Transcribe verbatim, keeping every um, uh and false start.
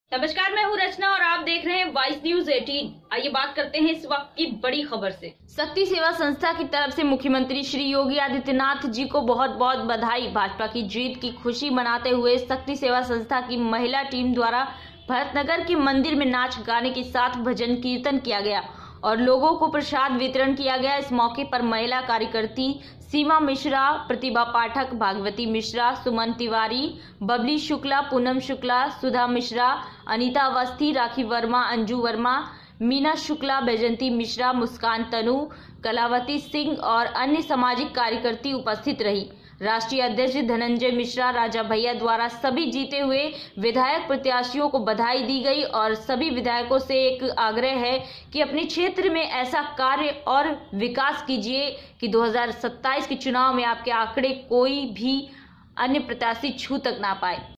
नमस्कार, मैं हूँ रचना और आप देख रहे हैं वाइस न्यूज अठारह। आइए बात करते हैं इस वक्त की बड़ी खबर से। शक्ति सेवा संस्था की तरफ से मुख्यमंत्री श्री योगी आदित्यनाथ जी को बहुत बहुत बधाई। भाजपा की जीत की खुशी मनाते हुए शक्ति सेवा संस्था की महिला टीम द्वारा भरतनगर के मंदिर में नाच गाने के साथ भजन कीर्तन किया गया और लोगों को प्रसाद वितरण किया गया। इस मौके पर महिला कार्यकर्ती सीमा मिश्रा, प्रतिभा पाठक, भागवती मिश्रा, सुमन तिवारी, बबली शुक्ला, पूनम शुक्ला, सुधा मिश्रा, अनीता अवस्थी, राखी वर्मा, अंजू वर्मा, मीना शुक्ला, बैजंती मिश्रा, मुस्कान तनु, कलावती सिंह और अन्य सामाजिक कार्यकर्ती उपस्थित रही। राष्ट्रीय अध्यक्ष धनंजय मिश्रा राजा भैया द्वारा सभी जीते हुए विधायक प्रत्याशियों को बधाई दी गई और सभी विधायकों से एक आग्रह है कि अपने क्षेत्र में ऐसा कार्य और विकास कीजिए कि दो हज़ार सत्ताईस के चुनाव में आपके आंकड़े कोई भी अन्य प्रत्याशी छू तक ना पाए।